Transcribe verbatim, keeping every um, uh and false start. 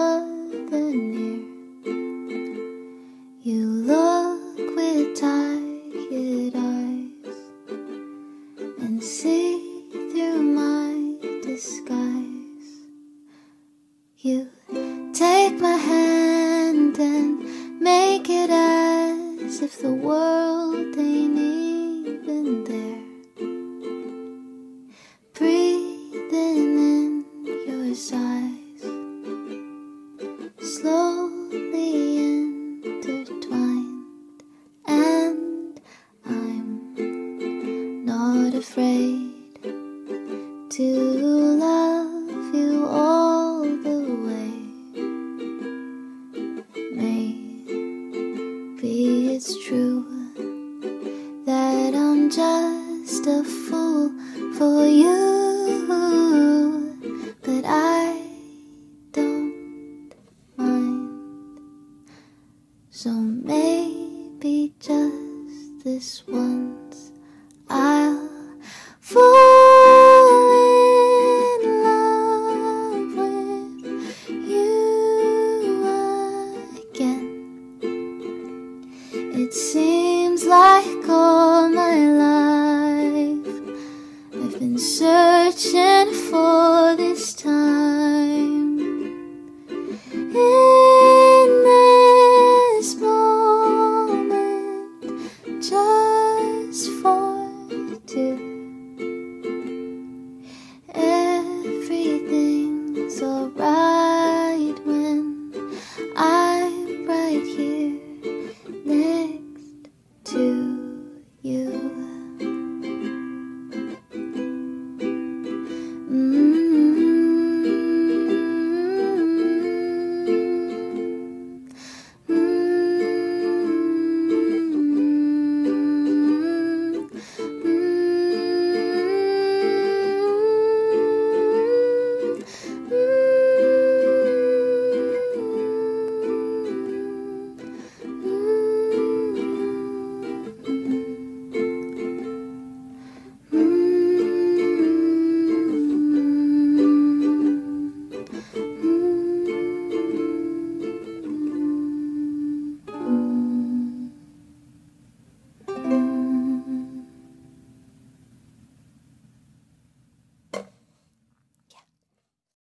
other near. You look with tired eyes and see through my disguise. You take my hand and make it as if the world ain't even there. Breathing in your sighs, slowly intertwined, and I'm not afraid to love you all the way. Maybe it's true that I'm just a fool for you, but I don't mind. So maybe just this one